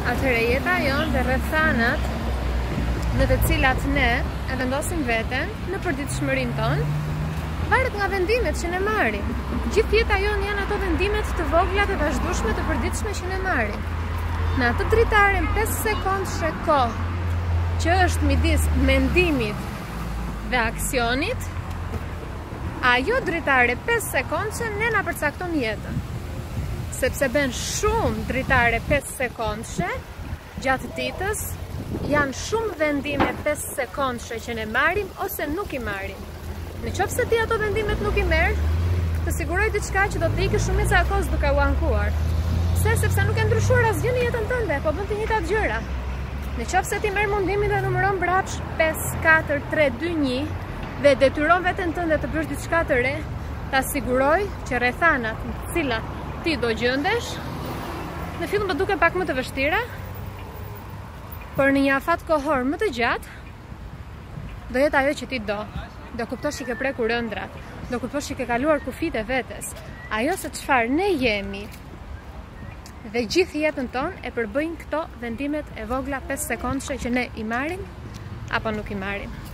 Atëherë jeta jonë dhe rrethanat në të cilat ne e vendosim veten në përditshmërinë tonë, varet nga vendimet që ne marrim. Gjithë jeta jonë janë ato vendimet të vogla dhe vazhdueshme të përditshme që ne marrim. Në atë dritaren 5 sekondëshe kohë që është midis mendimit dhe aksionit, ajo dritare 5 sekondëshe ne na përcakton jetën. Sepse ben shumë dritare 5 sekondëshe gjatë ditës, janë shumë vendime 5 sekondëshe që ne marrim ose nuk i marrim. Në qoftë se ti ato vendimet nuk i merr, të siguroj diçka që do të ikë shumica e kohës duke u ankuar. Pse? Sepse nuk e ndryshuar asgjë në jetën tënde, po bën të njëjtat gjëra. Në qoftë se ti merr mundimin dhe numëron mbrapsht 5, 4, 3, 2, 1 dhe detyron veten tënde të bësh diçka të re, ta siguroj që rrethanat në të cilat ti do gjendesh, në fillim do duken pak më të vështira, por në një afat kohor më të gjatë, do jetë ajo që ti do. Do kuptosh që ke prekur ëndrat, do kuptosh që ke kaluar kufit e vetes. Ajo se çfarë ne jemi dhe gjithë jetën tonë e përbëjnë këto vendimet e vogla 5 sekondëshe që ne i marrim apo nuk i marrim.